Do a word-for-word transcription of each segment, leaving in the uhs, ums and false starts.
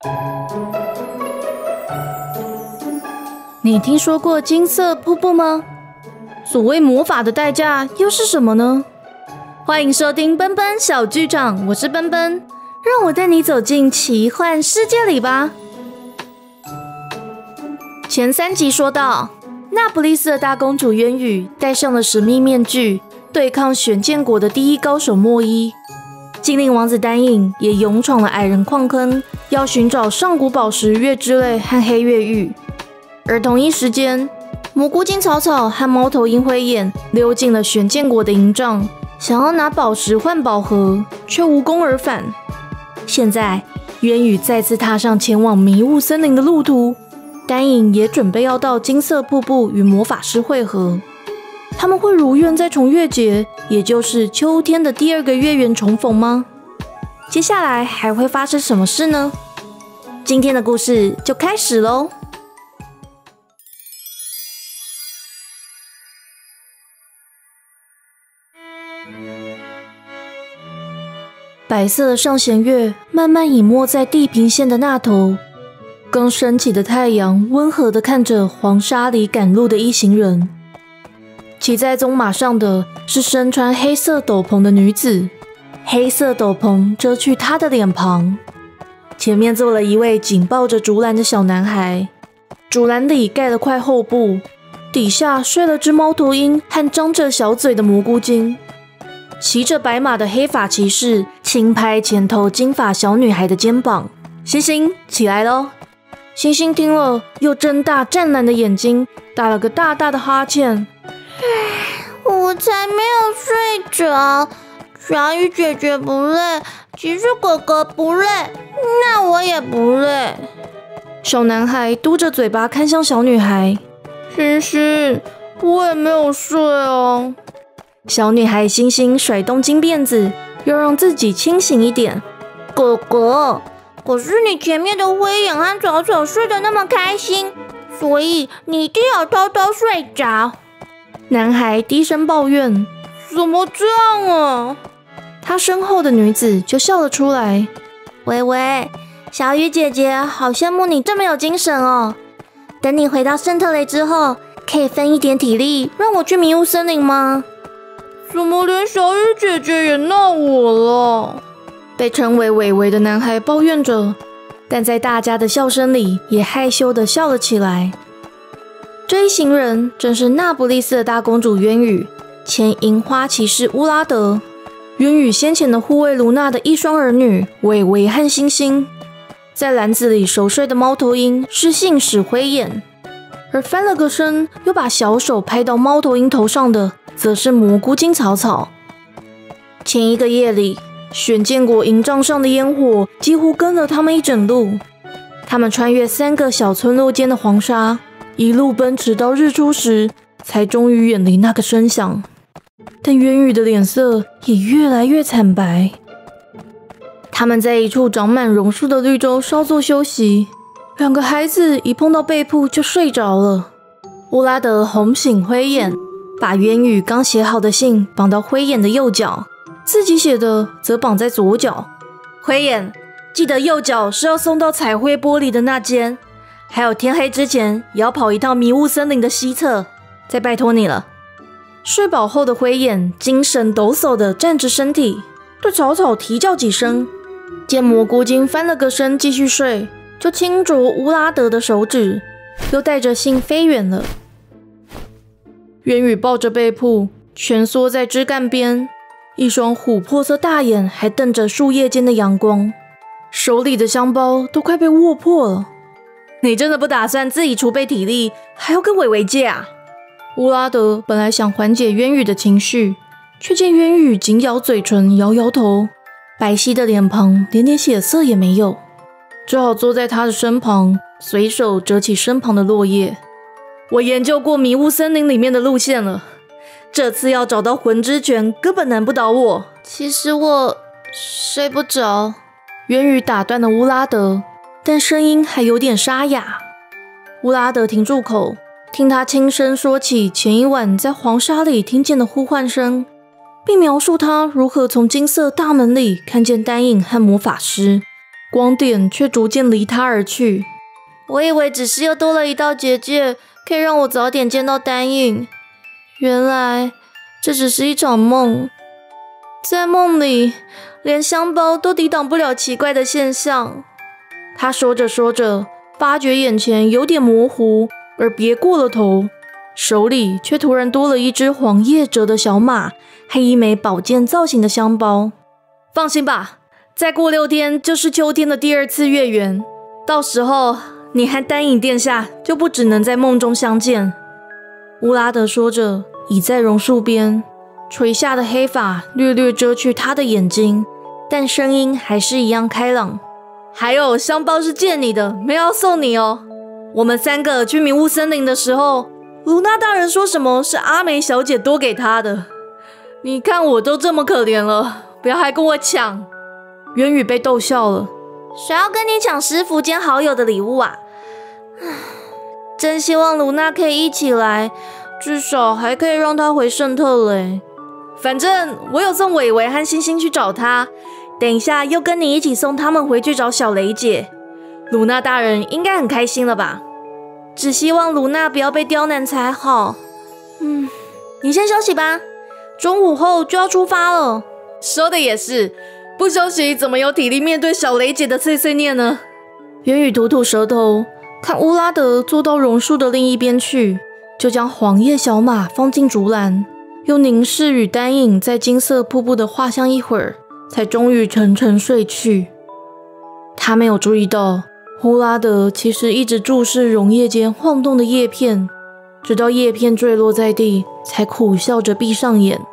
你听说过金色瀑布吗？所谓魔法的代价又是什么呢？欢迎收听奔奔小剧场，我是奔奔，让我带你走进奇幻世界里吧。前三集说到，那不勒斯的大公主渊羽戴上了神秘面具，对抗玄剑国的第一高手莫伊。精灵王子丹影也勇闯了矮人矿坑，要寻找上古宝石月之泪和黑月玉。而同一时间，蘑菇精草草和猫头鹰灰眼溜进了玄剑国的营帐，想要拿宝石换宝盒，却无功而返。现在，渊羽再次踏上前往迷雾森林的路途，丹影也准备要到金色瀑布与魔法师会合。他们会如愿在重月节，也就是秋天的第二个月圆重逢吗？接下来还会发生什么事呢？今天的故事就开始咯。白色的上弦月慢慢隐没在地平线的那头，刚升起的太阳温和地看着黄沙里赶路的一行人。骑在棕马上的是身穿黑色斗篷的女子，黑色斗篷遮去她的脸庞。前面坐了一位紧抱着竹篮的小男孩，竹篮里盖了块厚布，底下睡了只猫头鹰和张着小嘴的蘑菇精。骑着白马的黑发骑士轻拍前头金发小女孩的肩膀，星星起来咯。星星听了，又睁大湛蓝的眼睛，打了个大大的哈欠。 我才没有睡着，小雨姐姐不累，骑士哥哥不累，那我也不累。 小男孩嘟着嘴巴看向小女孩， 星星，我也没有睡哦。 小女孩星星甩动金辫子，要让自己清醒一点。 哥哥，可是你前面的灰眼和草草睡得那么开心，所以你一定要偷偷睡着。 男孩低声抱怨： 怎么这样啊？ 他身后的女子就笑了出来。 喂喂，小雨姐姐好羡慕你这么有精神哦。等你回到圣特雷之后，可以分一点体力让我去迷雾森林吗？怎么连小雨姐姐也闹我了？ 被称为伟伟的男孩抱怨着，但在大家的笑声里也害羞地笑了起来。这一行人正是那不勒斯的大公主渊羽、前银花骑士乌拉德、渊羽先前的护卫卢娜的一双儿女伟伟和星星。在篮子里熟睡的猫头鹰是信使灰眼，而翻了个身又把小手拍到猫头鹰头上的则是蘑菇精草草。前一个夜里，玄剑国营帐上的烟火几乎跟了他们一整路。他们穿越三个小村落间的黄沙，一路奔驰到日出时，才终于远离那个声响。但渊羽的脸色也越来越惨白。他们在一处长满榕树的绿洲稍作休息，两个孩子一碰到被铺就睡着了。乌拉德哄醒灰眼，把渊羽刚写好的信绑到灰眼的右脚，自己写的则绑在左脚。灰眼，记得右脚是要送到彩绘玻璃的那间，还有天黑之前也要跑一趟迷雾森林的西侧，再拜托你了。睡饱后的灰眼精神抖擞地站直身体，对草草啼叫几声。见蘑菇精翻了个身继续睡，就轻啄乌拉德的手指，又带着信飞远了。渊羽抱着被铺，蜷缩在枝干边，一双琥珀色大眼还瞪着树叶间的阳光，手里的香包都快被握破了。你真的不打算自己储备体力，还要跟伟伟借啊？乌拉德本来想缓解渊羽的情绪，却见渊羽紧咬嘴唇，摇摇头，白皙的脸庞连点血色也没有，只好坐在他的身旁，随手折起身旁的落叶。我研究过迷雾森林里面的路线了，这次要找到魂之泉根本难不倒我。 其实我睡不着。 渊羽打断了乌拉德，但声音还有点沙哑。乌拉德停住口，听他轻声说起前一晚在黄沙里听见的呼唤声，并描述他如何从金色大门里看见丹影和魔法师， 光点却逐渐离他而去。 我以为只是又多了一道结界，可以让我早点见到丹影，原来这只是一场梦。在梦里，连香包都抵挡不了奇怪的现象。 他说着说着，发觉眼前有点模糊，而别过了头，手里却突然多了一只黄叶折的小马和一枚宝剑造型的香包。放心吧，再过六天就是秋天的第二次月圆，到时候你和丹影殿下就不只能在梦中相见。乌拉德说着，倚在榕树边，垂下的黑发略略遮去他的眼睛，但声音还是一样开朗。还有，香包是借你的，没有要送你哦。我们三个去迷雾森林的时候，卢娜大人说什么是阿梅小姐多给他的。你看我都这么可怜了，不要还跟我抢。渊羽被逗笑了。 谁要跟你抢师傅兼好友的礼物啊？真希望卢娜可以一起来，至少还可以让她回圣特雷。 反正我有送伟伟和星星去找他，等一下又跟你一起送他们回去找小雷姐。卢娜大人应该很开心了吧？ 只希望卢娜不要被刁难才好。嗯，你先休息吧，中午后就要出发了。 说的也是，不休息怎么有体力面对小雷姐的碎碎念呢？渊羽吐吐舌头，看乌拉德坐到榕树的另一边去，就将黄叶小马放进竹篮，又凝视与丹影在金色瀑布的画像一会儿，才终于沉沉睡去。他没有注意到乌拉德其实一直注视榕叶间晃动的叶片，直到叶片坠落在地，才苦笑着闭上眼。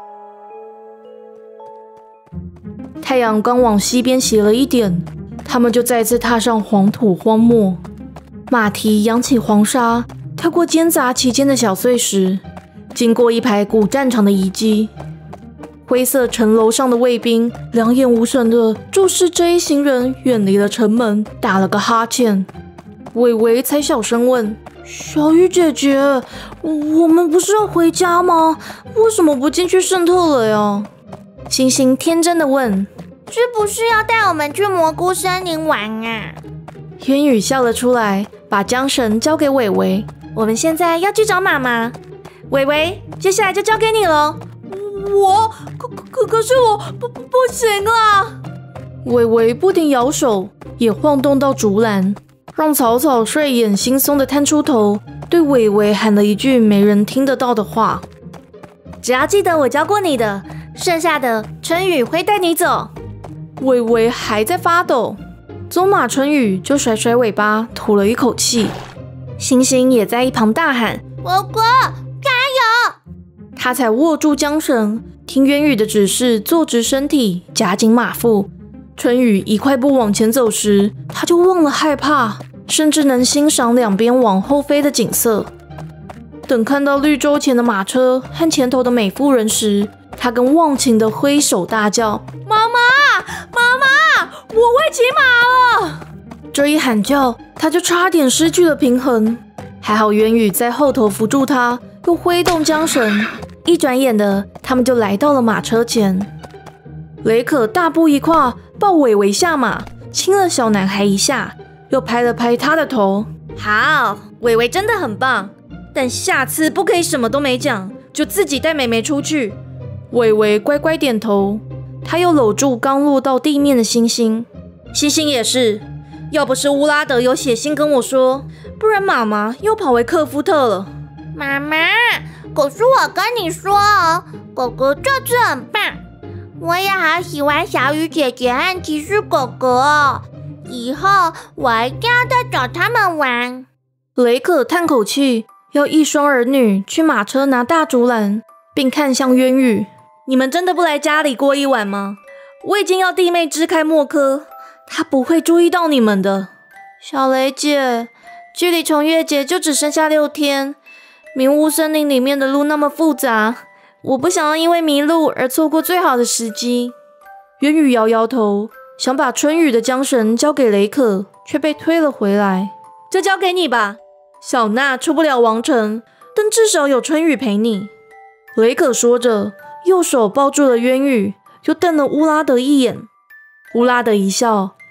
太阳刚往西边斜了一点，他们就再次踏上黄土荒漠。马蹄扬起黄沙，跳过间杂其间的小碎石，经过一排古战场的遗迹。灰色城楼上的卫兵两眼无神地注视这一行人远离了城门，打了个哈欠。伟伟才小声问：小雨姐姐，我们不是要回家吗？为什么不进去圣特雷啊？星星天真的问： 是不是要带我们去蘑菇森林玩啊？ 渊羽笑了出来，把缰绳交给伟伟。 我们现在要去找妈妈。伟伟，接下来就交给你了。 我可可可是我不不不行啊！伟伟不停摇手，也晃动到竹篮，让草草睡眼惺忪的探出头，对伟伟喊了一句没人听得到的话： 只要记得我教过你的，剩下的春雨会带你走。 伟伟还在发抖，走马春雨就甩甩尾巴，吐了一口气。星星也在一旁大喊： 哥哥，加油！ 他才握住缰绳，听渊羽的指示，坐直身体，夹紧马腹。春雨一快步往前走时，他就忘了害怕，甚至能欣赏两边往后飞的景色。等看到绿洲前的马车和前头的美妇人时，他更忘情地挥手大叫：妈妈，妈妈，我会骑马了！这一喊叫，他就差点失去了平衡。还好渊羽在后头扶住他，又挥动缰绳，一转眼的，他们就来到了马车前。雷可大步一跨，抱伟伟下马，亲了小男孩一下，又拍了拍他的头。好，伟伟真的很棒，但下次不可以什么都没讲，就自己带妹妹出去。伟伟乖乖点头，他又搂住刚落到地面的星星。星星也是，要不是乌拉德有写信跟我说，不然妈妈又跑回克夫特了。 妈妈，可是我跟你说哦，哥哥这次很棒，我也好喜欢小雨姐姐和骑士哥哥哦，以后我一定要再找他们玩。 雷可叹口气，要一双儿女去马车拿大竹篮，并看向渊羽：你们真的不来家里过一晚吗？我已经要弟妹支开莫科，她不会注意到你们的。 小雷姐，距离重月节就只剩下六天，迷雾森林里面的路那么复杂，我不想要因为迷路而错过最好的时机。 渊羽摇摇头，想把春雨的缰绳交给雷可，却被推了回来。就交给你吧，小娜出不了王城，但至少有春雨陪你。雷可说着，右手抱住了渊羽，又瞪了乌拉德一眼。乌拉德一笑，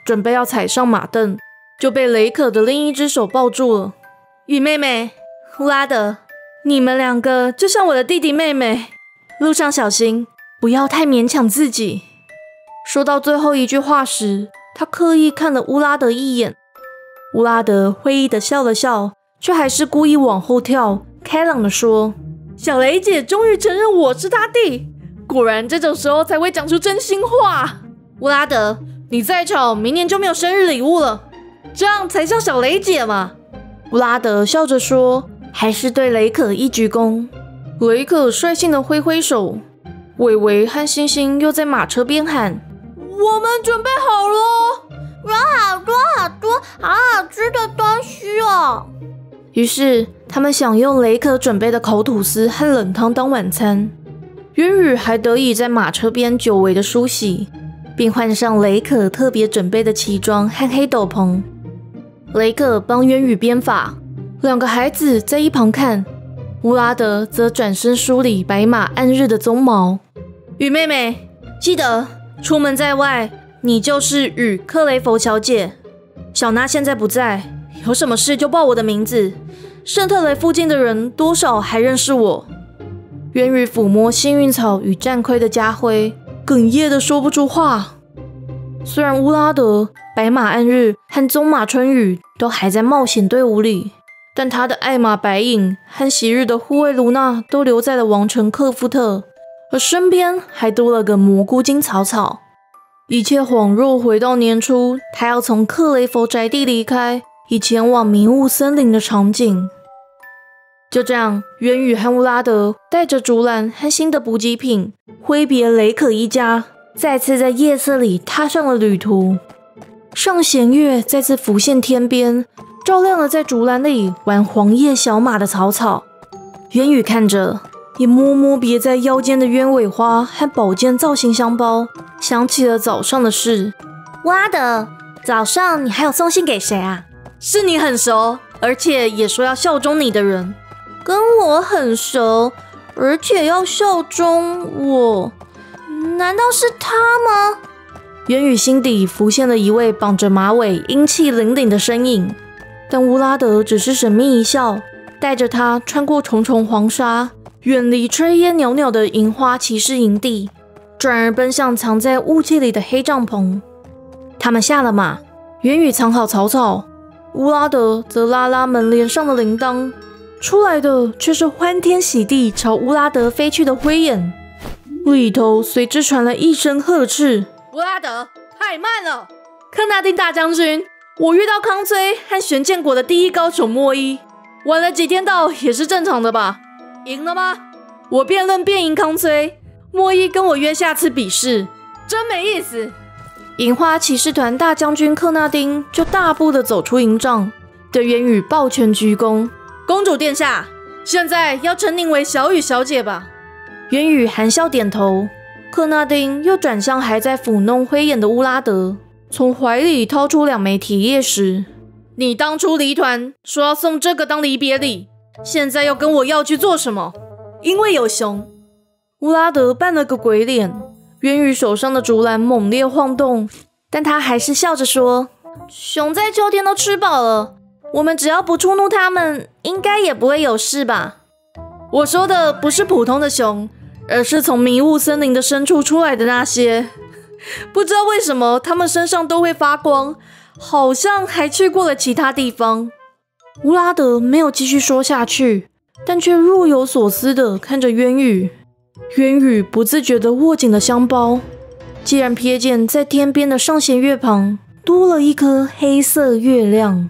准备要踩上马镫，就被雷可的另一只手抱住了。雨妹妹，乌拉德，你们两个就像我的弟弟妹妹，路上小心，不要太勉强自己。说到最后一句话时，他刻意看了乌拉德一眼。乌拉德会意的笑了笑，却还是故意往后跳，开朗的说：小雷姐终于承认我是她弟，果然这种时候才会讲出真心话。乌拉德，你再吵，明年就没有生日礼物了，这样才像小雷姐嘛。乌拉德笑着说，还是对雷可一鞠躬。雷可率性的挥挥手，伟伟和星星又在马车边喊：我们准备好了， 有好多好多好好吃的东西哦。 于是他们享用雷可准备的烤吐司和冷汤当晚餐。渊羽还得以在马车边久违的梳洗，并换上雷可特别准备的旗装和黑斗篷。雷可帮渊羽编发，两个孩子在一旁看，乌拉德则转身梳理白马暗日的鬃毛。雨妹妹，记得出门在外，你就是雨克雷佛小姐。小娜现在不在，有什么事就报我的名字。圣特雷附近的人多少还认识我。渊羽抚摸幸运草与战盔的家徽，哽咽的说不出话。虽然乌拉德、白马暗日和棕马春雨都还在冒险队伍里，但他的爱马白影和昔日的护卫卢娜都留在了王城克夫特，而身边还多了个蘑菇精草草。一切恍若回到年初，他要从克雷佛宅地离开，以前往迷雾森林的场景。就这样，渊羽和乌拉德带着竹篮和新的补给品，挥别雷可一家，再次在夜色里踏上了旅途。上弦月再次浮现天边，照亮了在竹篮里玩黄叶小马的草草。渊羽看着，也摸摸别在腰间的鸢尾花和宝剑造型香包，想起了早上的事。 乌拉德，早上你还有送信给谁啊？ 是你很熟，而且也说要效忠你的人。 跟我很熟，而且要效忠我，难道是他吗？ 渊羽心底浮现了一位绑着马尾、英气凛凛的身影，但乌拉德只是神秘一笑，带着他穿过重重黄沙，远离炊烟袅袅的银花骑士营地，转而奔向藏在雾气里的黑帐篷。他们下了马，渊羽藏好草草，乌拉德则拉拉门帘上的铃铛，出来的却是欢天喜地朝乌拉德飞去的灰眼，里头随之传来一声呵斥：乌拉德，太慢了！克纳丁大将军，我遇到康崔和玄剑国的第一高手莫伊，晚了几天到也是正常的吧？赢了吗？我辩论辩赢康崔，莫伊跟我约下次比试，真没意思。银花骑士团大将军克纳丁就大步的走出营帐，对渊羽抱拳鞠躬：公主殿下，现在要称您为小雨小姐吧。渊羽含笑点头。克纳丁又转向还在抚弄灰眼的乌拉德，从怀里掏出两枚铁叶石：你当初离团说要送这个当离别礼，现在又跟我要去做什么？因为有熊。乌拉德扮了个鬼脸，渊羽手上的竹篮猛烈晃动，但他还是笑着说：熊在秋天都吃饱了，我们只要不触怒它们，应该也不会有事吧。我说的不是普通的熊，而是从迷雾森林的深处出来的那些。不知道为什么它们身上都会发光，好像还去过了其他地方。乌拉德没有继续说下去，但却若有所思地看着渊羽。渊羽不自觉地握紧了香包，既然瞥见在天边的上弦月旁多了一颗黑色月亮。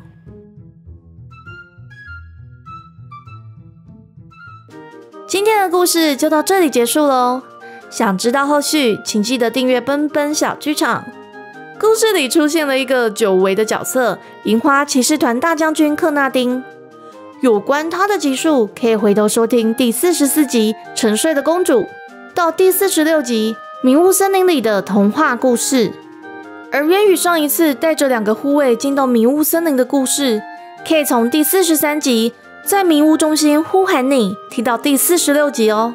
今天的故事就到这里结束喽。想知道后续，请记得订阅奔奔小剧场。故事里出现了一个久违的角色——银花骑士团大将军克纳丁。有关他的集数，可以回头收听第四十四集《沉睡的公主》到第四十六集《迷雾森林里的童话故事》。而渊羽上一次带着两个护卫进到迷雾森林的故事，可以从第四十三集在迷雾中心呼喊你听到第四十六集哦。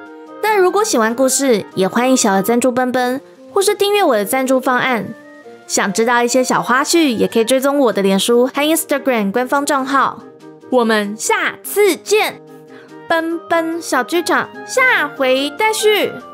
那如果喜欢故事，也欢迎小额赞助奔奔，或是订阅我的赞助方案。 想知道一些小花絮，也可以追踪我的脸书和 Instagram 官方账号。我们下次见，奔奔小剧场下回待续。